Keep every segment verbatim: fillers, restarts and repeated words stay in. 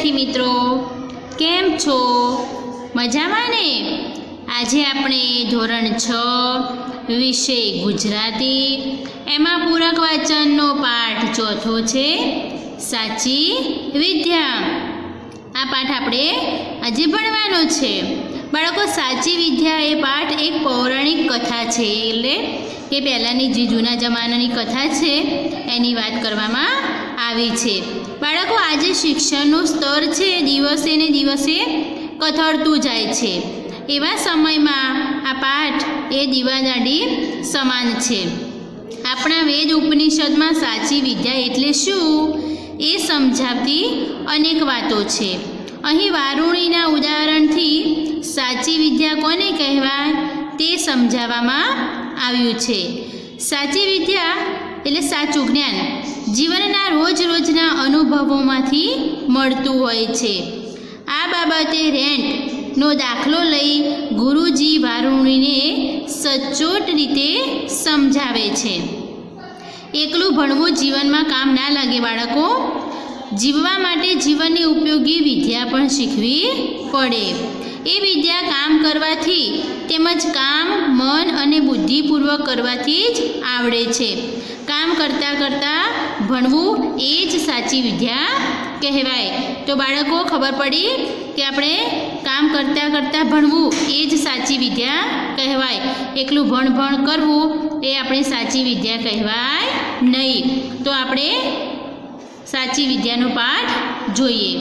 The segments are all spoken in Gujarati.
વિદ્યાર્થી મિત્રો, કેમ છો? મજામાં ને? આજે આપણે ધોરણ છ વિષય ગુજરાતી એમાં પૂરક વાચનનો પાઠ ચોથો છે સાચી વિદ્યા. આ પાઠ આપણે આજે ભણવાનો છે. બાળકો, સાચી વિદ્યા એ પાઠ એક પૌરાણિક કથા છે, એટલે કે પહેલાંની જે જૂના જમાનાની કથા છે એની વાત કરવામાં આવી છે. બાળકો, આજે શિક્ષણનું સ્તર છે દિવસે ને દિવસે કથળતું જાય છે. એવા સમયમાં આ પાઠ એ દીવાદાંડી સમાન છે. આપણા વેદ ઉપનિષદમાં સાચી વિદ્યા એટલે શું એ સમજાવતી અનેક વાતો છે. અહીં વારુણીના ઉદાહરણથી સાચી વિદ્યા કોને કહેવાય તે સમજાવવામાં આવ્યું છે. સાચી વિદ્યા એટલે સાચું જ્ઞાન જીવનના રોજ રોજના અનુભવોમાંથી મળતું હોય છે. આ બાબતે રેન્ટનો દાખલો લઈ ગુરુજી વારુણીને સચોટ રીતે સમજાવે છે. એકલું ભણવું જીવનમાં કામ ના લાગે બાળકો. જીવવા માટે જીવનની ઉપયોગી વિદ્યા પણ શીખવી પડે. એ વિદ્યા કામ કરવાથી તેમજ કામ મન અને બુદ્ધિપૂર્વક કરવાથી જ આવડે છે. કામ કરતાં કરતાં ભણવું એ જ સાચી વિદ્યા કહેવાય. તો બાળકો, ખબર પડી કે આપણે કામ કરતાં કરતાં ભણવું એ જ સાચી વિદ્યા કહેવાય. એકલું ભણ ભણ કરવું એ આપણી સાચી વિદ્યા કહેવાય નહીં. તો આપણે સાચી વિદ્યાનો પાઠ જોઈએ.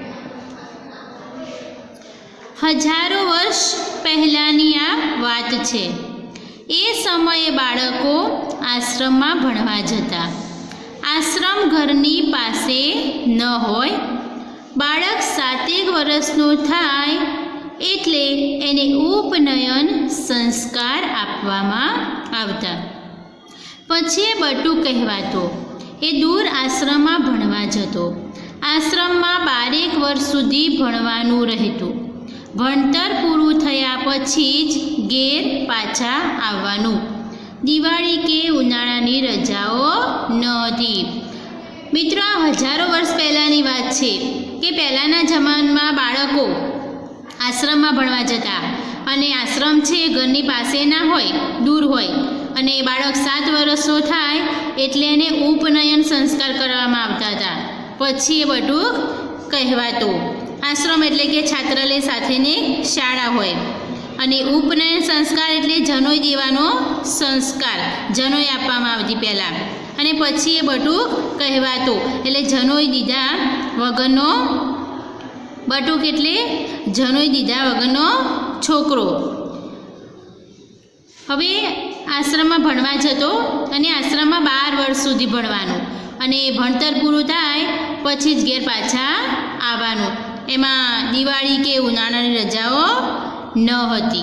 હજારો વર્ષ પહેલાંની આ વાત છે. એ સમયે બાળકો આશ્રમમાં ભણવા જતા. આશ્રમ ઘરની પાસે ન હોય. બાળક સાતેક વર્ષનું થાય એટલે એને ઉપનયન સંસ્કાર આપવામાં આવતા. પછી એ બટુ કહેવાતો. એ દૂર આશ્રમમાં ભણવા જતો. આશ્રમમાં બારેક વર્ષ સુધી ભણવાનું રહેતું. ભણતર પૂરું થયા પછી જ ઘેર પાછા આવવાનું. દિવાળી કે ઉનાળાની રજાઓ નહોતી. મિત્રો, આ હજારો વર્ષ પહેલાંની વાત છે કે પહેલાંના જમાનામાં બાળકો આશ્રમમાં ભણવા જતા અને આશ્રમ છે ઘરની પાસે ના હોય, દૂર હોય, અને બાળક સાત વર્ષનો થાય એટલે એને ઉપનયન સંસ્કાર કરવામાં આવતા હતા. પછી એ બટુક કહેવાતું. આશ્રમ એટલે કે છાત્રાલય સાથેની શાળા હોય, અને ઉપનયન સંસ્કાર એટલે જનોઈ દેવાનો સંસ્કાર, જનોઈ આપવામાં આવતી પહેલાં, અને પછી એ બટુક કહેવાતું. એટલે જનોઈ દીધા વગરનો બટુક એટલે જનોઈ દીધા વગરનો છોકરો. હવે આશ્રમમાં ભણવા જતો અને આશ્રમમાં બાર વર્ષ સુધી ભણવાનું, અને ભણતર પૂરું થાય પછી જ ઘેર પાછા આવવાનું. એમાં દિવાળી કે ઉનાળાની રજાઓ ન હતી.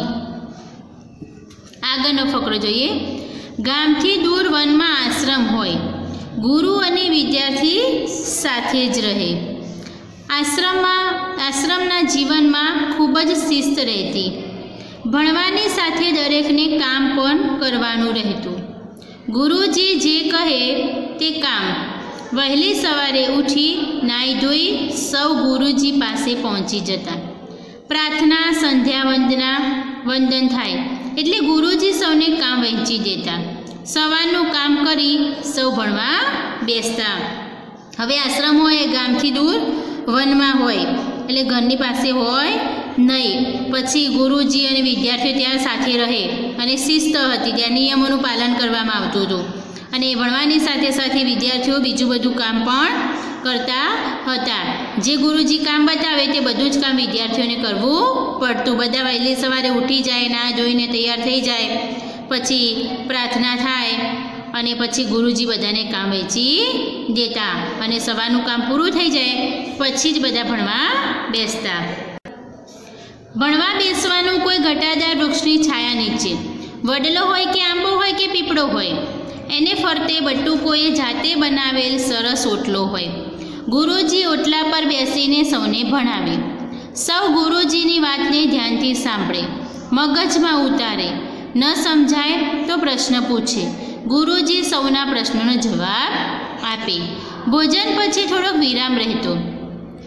આગળનો ફકરો જોઈએ. ગામથી દૂર વનમાં આશ્રમ હોય. ગુરુ અને વિદ્યાર્થી સાથે જ રહે. આશ્રમમાં આશ્રમના જીવનમાં ખૂબ જ શિસ્ત રહેતી. ભણવાની સાથે દરેકને કામ પણ કરવાનું રહેતું. ગુરુજી જે કહે તે કામ. વહેલી સવારે ઉઠી નાહી ધોઈ સૌ ગુરુજી પાસે પહોંચી જતા. પ્રાર્થના, સંધ્યા વંદના વંદન થાય એટલે ગુરુજી સૌને કામ વહેંચી દેતા. સવારનું કામ કરી સૌ ભણવા બેસતા. હવે આશ્રમ હોય એ ગામથી દૂર વનમાં હોય, એટલે ઘરની પાસે હોય નહીં. પછી ગુરુજી અને વિદ્યાર્થીઓ ત્યાં સાથે રહે, અને શિસ્ત હતી, ત્યાં નિયમોનું પાલન કરવામાં આવતું હતું. અને ભણવાની સાથે સાથે વિદ્યાર્થીઓ બીજું બધું કામ પણ કરતા હતા. જે ગુરુજી કામ બતાવે તે બધું જ કામ વિદ્યાર્થીઓને કરવું પડતું. બધા વહેલી સવારે ઉઠી જાય, ના જોઈને તૈયાર થઈ જાય, પછી પ્રાર્થના થાય, અને પછી ગુરુજી બધાને કામ વહેંચી દેતા, અને સવારનું કામ પૂરું થઈ જાય પછી જ બધા ભણવા બેસતા. ભણવા બેસવાનું કોઈ ઘટાદાર વૃક્ષની છાયા નીચે, વડલો હોય કે આંબો હોય કે પીપળો હોય, એને ફરતે બટુકોએ જાતે બનાવેલ સરસ ઓટલો હોય. ગુરુજી ઓટલા પર બેસીને સૌને ભણાવે. સૌ ગુરુજીની વાતને ધ્યાનથી સાંભળે, મગજમાં ઉતારે. ન સમજાય તો પ્રશ્ન પૂછે. ગુરુજી સૌના પ્રશ્નોનો જવાબ આપે. ભોજન પછી થોડોક વિરામ રહેતો.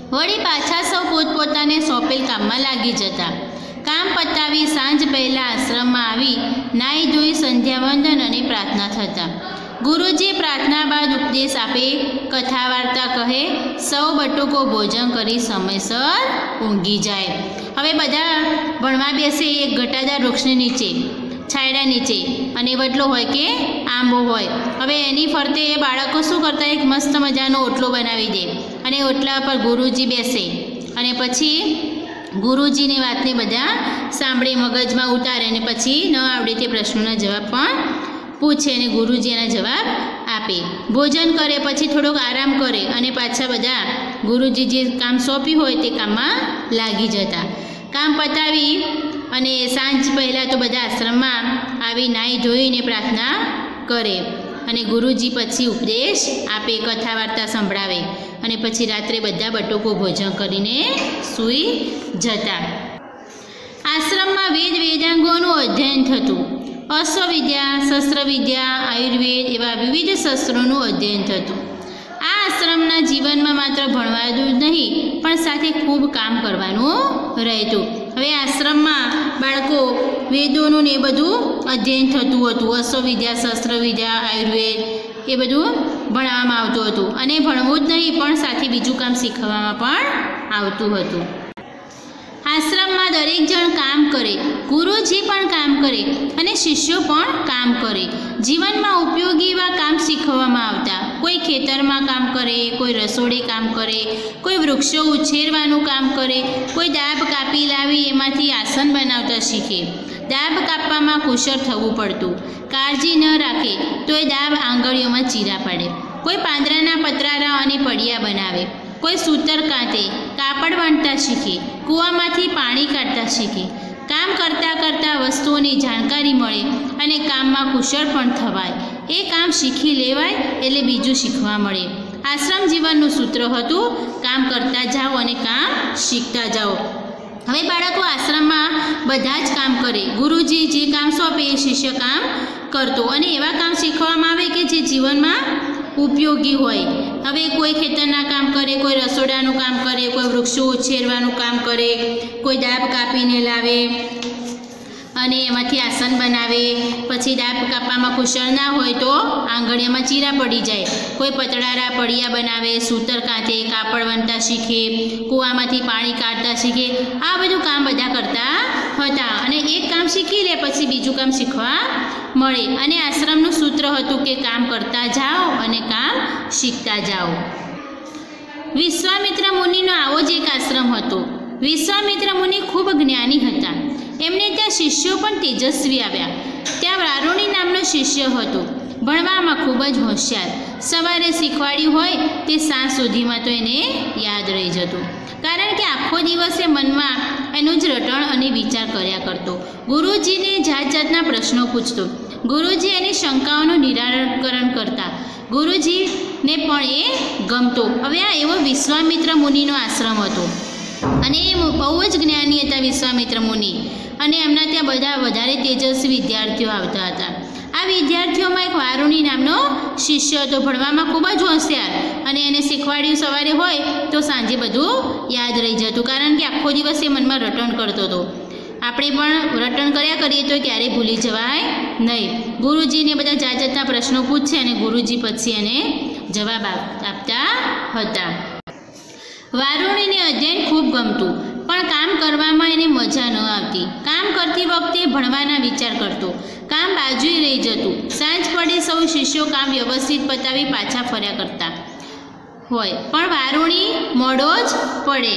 વળી પાછા સૌ પોતપોતાને સોંપેલ કામમાં લાગી જતા. કામ પતાવી સાંજ પહેલાં આશ્રમમાં આવી નાહી ધોઈ સંધ્યાવંદન અને પ્રાર્થના થતા. ગુરુજી પ્રાર્થના બાદ ઉપદેશ આપે, કથા વાર્તા કહે, સૌ બટુકો ભોજન કરી સમયસર ઊંઘી જાય. હવે બધા ભણવા બેસે એક ઘટાદાર વૃક્ષની નીચે, છાયડા નીચે, અને વડલો હોય કે આંબો હોય. હવે એની ફરતે એ બાળકો શું કરતા, એક મસ્ત મજાનો ઓટલો બનાવી દે અને ઓટલા પર ગુરુજી બેસે અને પછી ગુરુજીની વાતને બધા સાંભળે, મગજમાં ઉતારે અને પછી ન આવડે તે પ્રશ્નોના જવાબ પણ પૂછે અને ગુરુજી એના જવાબ આપે. ભોજન કરે પછી થોડોક આરામ કરે અને પાછા બધા ગુરુજી જે કામ સોંપ્યું હોય તે કામમાં લાગી જતા. કામ પતાવી અને સાંજ પહેલાં તો બધા આશ્રમમાં આવી નાહી ધોઈને પ્રાર્થના કરે અને ગુરુજી પછી ઉપદેશ આપે, કથા વાર્તા સંભળાવે અને પછી રાત્રે બધા બટુકો ભોજન કરીને સૂઈ જતા. આશ્રમમાં વેદ વેદાંગોનું અધ્યયન થતું. અશ્વવિદ્યા, શસ્ત્રવિદ્યા, આયુર્વેદ એવા વિવિધ શસ્ત્રોનું અધ્યયન થતું. આ આશ્રમના જીવનમાં માત્ર ભણવાનું જ નહીં પણ સાથે ખૂબ કામ કરવાનું રહેતું. હવે આશ્રમમાં બાળકો વેદોનું ને એ બધું અધ્યયન થતું હતું. અશ્વવિદ્યા, શસ્ત્રવિદ્યા, આયુર્વેદ એ બધું ભણાવવામાં આવતું હતું અને ભણવું જ નહીં પણ સાથે બીજું કામ શીખવામાં પણ આવતું હતું. આશ્રમમાં દરેક જણ કામ કરે, ગુરુજી પણ કામ કરે અને શિષ્યો પણ કામ કરે. જીવનમાં ઉપયોગી એવા કામ શીખવવામાં આવતા. કોઈ ખેતરમાં કામ કરે, કોઈ રસોડે કામ કરે, કોઈ વૃક્ષો ઉછેરવાનું કામ કરે, કોઈ દાબ કાપી લાવી એમાંથી આસન બનાવતા શીખે. દાબ કાપવામાં કુશળ થવું પડતું. કાળજી ન રાખે તો એ દાબ આંગળીઓમાં ચીરા પડે. કોઈ પાંદડાના પતરારા અને પડિયા બનાવે, કોઈ સૂતર કાંતે, કાપડ વણતા શીખે, કૂવામાંથી પાણી કાઢતા શીખે. કામ કરતાં કરતાં વસ્તુઓની જાણકારી મળે અને કામમાં કુશળ પણ થવાય. એ કામ શીખી લેવાય એટલે બીજું શીખવા મળે. આશ્રમ જીવનનું સૂત્ર હતું, કામ કરતા જાઓ અને કામ શીખતા જાઓ. હવે બાળકો આશ્રમમાં બધા જ કામ કરે. ગુરુજી જે કામ સોંપે એ શિષ્ય કામ કરતો અને એવા કામ શીખવામાં આવે કે જે જીવનમાં ઉપયોગી હોય. હવે કોઈ ખેતરના કામ કરે, કોઈ રસોડાનું કામ કરે, કોઈ વૃક્ષો ઉછેરવાનું કામ કરે, કોઈ દાબ કાપીને લાવે અને એમાંથી આસન બનાવે. પછી દાબ કાપવામાં કુશળ ના હોય તો આંગળીઓમાં ચીરા પડી જાય. કોઈ પતળારા પડિયા બનાવે, સૂતર કાંતે, કાપડ વણતા શીખે, કૂવામાંથી પાણી કાઢતા શીખે. આ બધું કામ બધા કરતા હતા અને એક કામ શીખી લે પછી બીજું કામ શીખવા મળે. અને આશ્રમનું સૂત્ર હતું કે કામ કરતા જાઓ અને કામ શીખતા જાઓ. વિશ્વામિત્ર મુનિનો આવો જ એક આશ્રમ હતો. વિશ્વામિત્ર મુનિ ખૂબ જ્ઞાની હતા. એમને ત્યાં શિષ્યો પણ તેજસ્વી આવ્યા. ત્યાં વારુણી નામનો શિષ્ય હતો. ભણવામાં ખૂબ જ હોશિયાર. સવારે શીખવાડ્યું હોય તે સાંજ સુધીમાં તો એને યાદ રહી જતું, કારણ કે આખો દિવસે મનમાં એનું જ રટણ અને વિચાર કર્યા કરતો. ગુરુજીને જાત જાતના પ્રશ્નો પૂછતો. ગુરુજી એની શંકાઓનું નિરાકરણ કરતા. ગુરુજીને પણ એ ગમતો. હવે આ એવો વિશ્વામિત્ર મુનિનો આશ્રમ હતો અને એ બહુ જ જ્ઞાની હતા વિશ્વામિત્ર મુનિ. અને એમના ત્યાં બધા વધારે તેજસ્વી વિદ્યાર્થીઓ આવતા હતા. આ વિદ્યાર્થીઓમાં એક વારુણી નામનો શિષ્ય હતો. ભણવામાં ખૂબ જ હોશિયાર અને એને શીખવાડ્યું સવારે હોય તો સાંજે બધું યાદ રહી જતું, કારણ કે આખો દિવસ એ મનમાં રટણ કરતો હતો. આપણે પણ રટણ કર્યા કરીએ તો ક્યારેય ભૂલી જવાય નહીં. ગુરુજીને બધા જાત જાતના પ્રશ્નો પૂછે અને ગુરુજી પછી એને જવાબ આપતા હતા. વારુણીને અધ્યયન ખૂબ ગમતું પણ કામ કરવામાં એને મજા ન આવતી. કામ કરતી વખતે ભણવાના વિચાર કરતો. કામ બાજુએ રહી જતું. સાંજ પડે સૌ શિષ્યો કામ વ્યવસ્થિત પતાવી પાછા ફર્યા કરતા હોય પણ વારુણી મોડો જ પડે.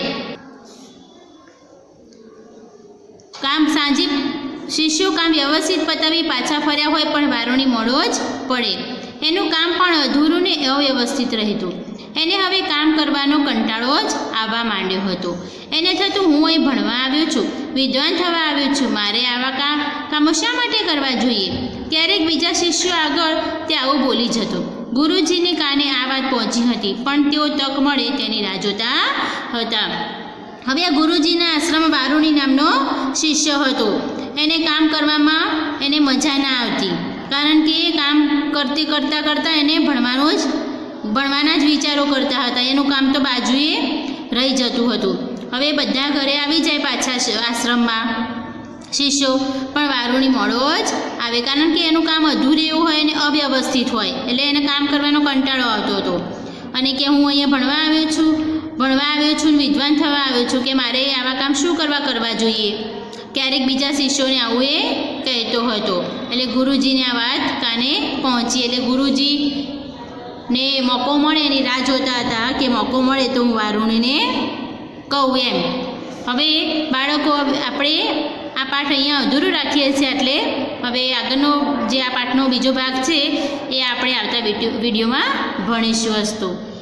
કામ સાંજે શિષ્યો કામ વ્યવસ્થિત પતાવી પાછા ફર્યા હોય પણ વારુણી મોડો જ પડે. એનું કામ પણ અધૂરું ને અવ્યવસ્થિત રહેતું. એને હવે કામ કરવાનો કંટાળો જ આવવા માંડ્યો હતો. એને થતું, હું અહીં ભણવા આવ્યો છું, વિદ્વાન થવા આવ્યો છું, મારે આવા કામ કામો શા માટે કરવા જોઈએ? ક્યારેક બીજા શિષ્યો આગળ તે આવું બોલી જતો. ગુરુજીને કાને આ વાત પહોંચી હતી પણ તેઓ તક મળે તેની રાહ જોતા હતા. હવે આ ગુરુજીના આશ્રમ વારુણી નામનો શિષ્ય હતો. એને કામ કરવામાં એને મજા ના આવતી, કારણ કે એ કામ કરતી કરતાં કરતાં એને ભણવાનું જ ભણવાના જ વિચારો કરતા હતા. એનું કામ તો બાજુએ રહી જતું હતું। હવે બધા ઘરે આવી જાય પાછા આશ્રમમાં શિષ્યો, પણ વારુણી મોડો જ આવે, કારણ કે એનું કામ અધૂરું એવું હોય અને અવ્યવસ્થિત હોય, એટલે એને કામ કરવાનો કંટાળો આવતો હતો અને કે હું અહીંયા ભણવા આવ્યો છું ભણવા આવ્યો છું વિદ્વાન થવા આવ્યો છું, કે મારે આવા કામ શું કરવા કરવા જોઈએ। ક્યારેક બીજા શિષ્યોને આવું એ કહેતો હતો, એટલે ગુરુજીને આ વાત કાને પહોંચી, એટલે ગુરુજીને મોકો મળે એની રાહ જોતા હતા કે મોકો મળે તો હું વારુણીને કહું એમ। હવે બાળકો, આપણે આ પાઠ અહીંયા અધૂરું રાખીએ છીએ, એટલે હવે આગળનો જે આ પાઠનો બીજો ભાગ છે એ આપણે આવતા વિડીયોમાં ભણીશું। અસ્તુ।